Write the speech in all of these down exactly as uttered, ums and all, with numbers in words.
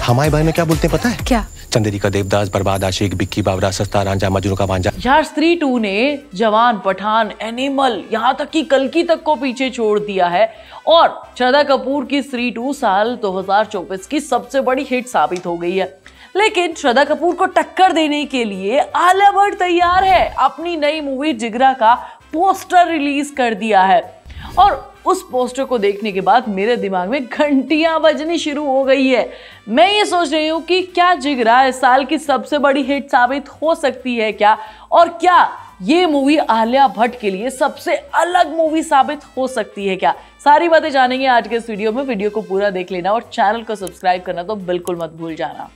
हमारे बारे में क्या बोलते हैं पता है? क्या? चंदेरिका देवदास, बर्बाद आशिक, बिक्की बावरा, सस्ता रांझा, मजनू का भांजा। यार स्त्री टू ने जवान, पठान, एनिमल, यहाँ तक कि कल्कि तक को पीछे छोड़ दिया है और श्रद्धा कपूर की स्त्री टू साल दो हज़ार चौबीस की सबसे बड़ी हिट साबित हो गई है। लेकिन श्रद्धा कपूर को टक्कर देने के लिए आलिया भट्ट तैयार है। अपनी नई मूवी जिगरा का पोस्टर रिलीज कर दिया है और उस पोस्टर को देखने के बाद मेरे दिमाग में घंटियां बजनी शुरू हो गई है। मैं ये सोच रही हूँ कि क्या जिगरा इस साल की सबसे बड़ी हिट साबित हो सकती है क्या, और क्या ये मूवी आलिया भट्ट के लिए सबसे अलग मूवी साबित हो सकती है क्या। सारी बातें जानेंगे आज के इस वीडियो में। वीडियो को पूरा देख लेना और चैनल को सब्सक्राइब करना तो बिल्कुल मत भूल जाना।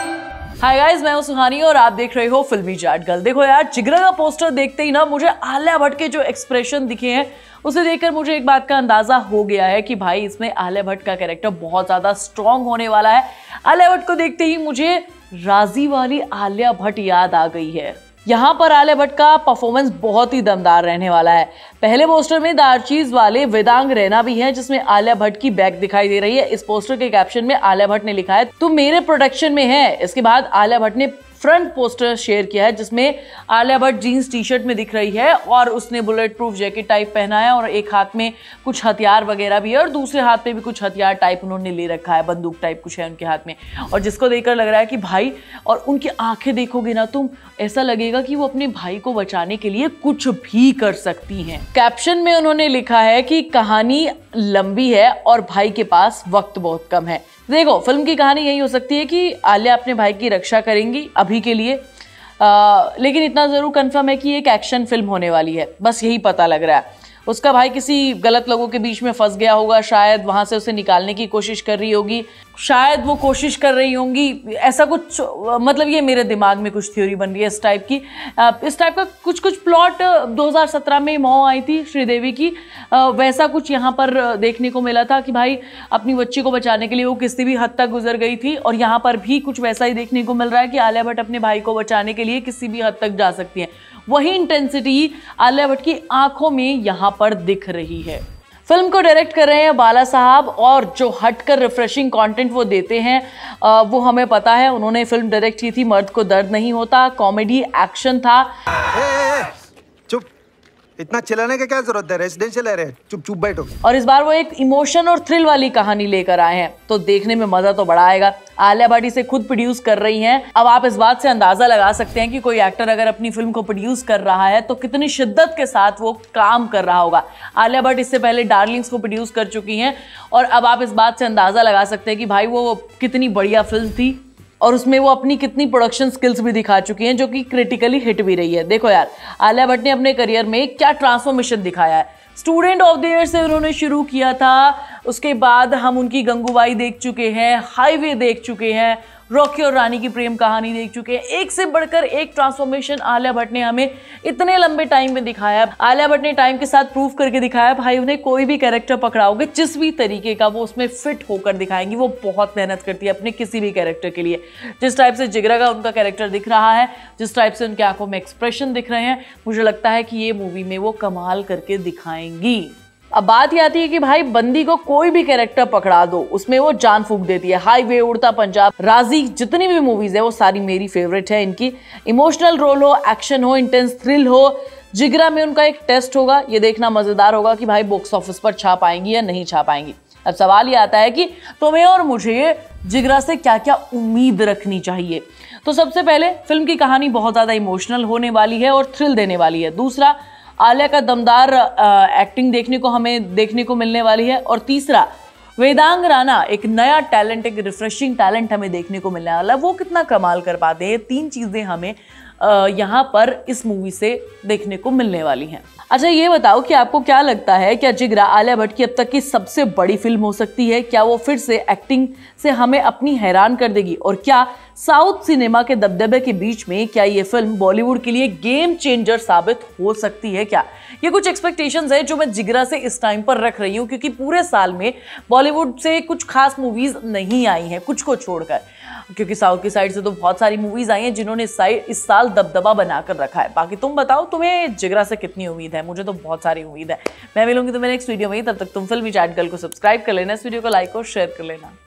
हाय गाइस, मैं हूं सुहानी और आप देख रहे हो फिल्मी चाट गर्ल। देखो यार, जिगरा का पोस्टर देखते ही ना मुझे आलिया भट्ट के जो एक्सप्रेशन दिखे हैं उसे देखकर मुझे एक बात का अंदाजा हो गया है कि भाई इसमें आलिया भट्ट का कैरेक्टर बहुत ज्यादा स्ट्रॉन्ग होने वाला है। आलिया भट्ट को देखते ही मुझे राजी वाली आलिया भट्ट याद आ गई है। यहाँ पर आलिया भट्ट का परफॉर्मेंस बहुत ही दमदार रहने वाला है। पहले पोस्टर में दारचीज वाले वेदांग रैना भी है जिसमें आलिया भट्ट की बैक दिखाई दे रही है। इस पोस्टर के कैप्शन में आलिया भट्ट ने लिखा है तुम मेरे प्रोडक्शन में है। इसके बाद आलिया भट्ट ने फ्रंट पोस्टर शेयर किया है जिसमें Alia Bhatt jeans T shirt में दिख रही है और उसने बुलेट प्रूफ जैकेट टाइप पहना है और एक हाथ में कुछ हथियार वगैरह भी है और दूसरे हाथ में भी कुछ हथियार टाइप उन्होंने ले रखा है, बंदूक टाइप कुछ है उनके हाथ में, और जिसको देखकर लग रहा है कि भाई, और उनकी आंखें देखोगे ना तुम, ऐसा लगेगा कि वो अपने भाई को बचाने के लिए कुछ भी कर सकती हैं। कैप्शन में उन्होंने लिखा है कि कहानी लंबी है और भाई के पास वक्त बहुत कम है। देखो, फिल्म की कहानी यही हो सकती है कि आलिया अपने भाई की रक्षा करेंगी अभी के लिए, आ, लेकिन इतना जरूर कंफर्म है कि एक एक्शन फिल्म होने वाली है। बस यही पता लग रहा है। उसका भाई किसी गलत लोगों के बीच में फंस गया होगा, शायद वहां से उसे निकालने की कोशिश कर रही होगी, शायद वो कोशिश कर रही होंगी, ऐसा कुछ, मतलब ये मेरे दिमाग में कुछ थ्योरी बन रही है इस टाइप की। इस टाइप का कुछ कुछ प्लॉट दो हज़ार सत्रह में मौ आई थी श्रीदेवी की, वैसा कुछ यहाँ पर देखने को मिला था कि भाई अपनी बच्ची को बचाने के लिए वो किसी भी हद तक गुजर गई थी, और यहाँ पर भी कुछ वैसा ही देखने को मिल रहा है कि आलिया भट्ट अपने भाई को बचाने के लिए किसी भी हद तक जा सकती है। वही इंटेंसिटी आलिया भट्ट की आंखों में यहाँ पर दिख रही है। फिल्म को डायरेक्ट कर रहे हैं बाला साहब और जो हटकर रिफ्रेशिंग कंटेंट वो देते हैं आ, वो हमें पता है। उन्होंने फिल्म डायरेक्ट की थी मर्द को दर्द नहीं होता, कॉमेडी एक्शन था। ए, ए, चुप, इतना चिल्लाने की क्या जरूरत है? रेजिडेंशियल एरिया है, चुप चुप बैठो। और इस बार वो एक इमोशन और थ्रिल वाली कहानी लेकर आए हैं, तो देखने में मजा तो बड़ा आएगा। आलिया भट्ट इसे खुद प्रोड्यूस कर रही हैं। अब आप इस बात से अंदाजा लगा सकते हैं कि कोई एक्टर अगर अपनी फिल्म को प्रोड्यूस कर रहा है तो कितनी शिद्दत के साथ वो काम कर रहा होगा। आलिया भट्ट इससे पहले डार्लिंग्स को प्रोड्यूस कर चुकी हैं और अब आप इस बात से अंदाजा लगा सकते हैं कि भाई वो कितनी बढ़िया फिल्म थी और उसमें वो अपनी कितनी प्रोडक्शन स्किल्स भी दिखा चुकी हैं जो कि क्रिटिकली हिट भी रही है। देखो यार, आलिया भट्ट ने अपने करियर में क्या ट्रांसफॉर्मेशन दिखाया है। स्टूडेंट ऑफ द ईयर से उन्होंने शुरू किया था, उसके बाद हम उनकी गंगूबाई देख चुके हैं, हाईवे देख चुके हैं, रॉकी और रानी की प्रेम कहानी देख चुके हैं। एक से बढ़कर एक ट्रांसफॉर्मेशन आलिया भट्ट ने हमें इतने लंबे टाइम में दिखाया। आलिया भट्ट ने टाइम के साथ प्रूव करके दिखाया भाई, उन्हें कोई भी कैरेक्टर पकड़ाओगे जिस भी तरीके का वो उसमें फिट होकर दिखाएंगी। वो बहुत मेहनत करती है अपने किसी भी कैरेक्टर के लिए। जिस टाइप से जिगरा का उनका कैरेक्टर दिख रहा है, जिस टाइप से उनकी आंखों में एक्सप्रेशन दिख रहे हैं, मुझे लगता है कि ये मूवी में वो कमाल करके दिखाएंगी। अब बात ये आती है कि भाई बंदी को कोई भी कैरेक्टर पकड़ा दो, उसमें वो जान फूंक देती है। हाईवे, उड़ता पंजाब, राजी, जितनी भी मूवीज है वो सारी मेरी फेवरेट है। इनकी इमोशनल रोल हो, एक्शन हो, इंटेंस थ्रिल हो। जिगरा में उनका एक टेस्ट होगा, ये देखना मजेदार होगा कि भाई बॉक्स ऑफिस पर छा पाएंगी या नहीं छा पाएंगी। अब सवाल ये आता है कि तुम्हें और मुझे जिगरा से क्या क्या उम्मीद रखनी चाहिए। तो सबसे पहले फिल्म की कहानी बहुत ज्यादा इमोशनल होने वाली है और थ्रिल देने वाली है। दूसरा, आलिया का दमदार एक्टिंग देखने को हमें देखने को मिलने वाली है। और तीसरा, वेदांग राणा, एक नया टैलेंट, एक रिफ्रेशिंग टैलेंट हमें देखने को मिलने वाला है। वो कितना कमाल कर पाते हैं, ये तीन चीजें हमें यहाँ पर इस मूवी से देखने को मिलने वाली हैं। अच्छा ये बताओ कि आपको क्या लगता है, क्या जिगरा आलिया भट्ट की अब तक की सबसे बड़ी फिल्म हो सकती है? क्या वो फिर से एक्टिंग से हमें अपनी हैरान कर देगी? और क्या साउथ सिनेमा के दबदबे के बीच में क्या ये फिल्म बॉलीवुड के लिए गेम चेंजर साबित हो सकती है क्या? ये कुछ एक्सपेक्टेशंस है जो मैं जिगरा से इस टाइम पर रख रही हूँ, क्योंकि पूरे साल में बॉलीवुड से कुछ खास मूवीज नहीं आई हैं, कुछ को छोड़कर, क्योंकि साउथ की साइड से तो बहुत सारी मूवीज आई हैं जिन्होंने इस साल दबदबा बनाकर रखा है। बाकी तुम बताओ, तुम्हें जिगरा से कितनी उम्मीद है? मुझे तो बहुत सारी उम्मीद है। मैं मिलूंगी तुम्हें नेक्स्ट वीडियो में, तब तक तुम फिल्मी चैट गर्ल को सब्सक्राइब कर लेना, इस वीडियो को लाइक और शेयर कर लेना।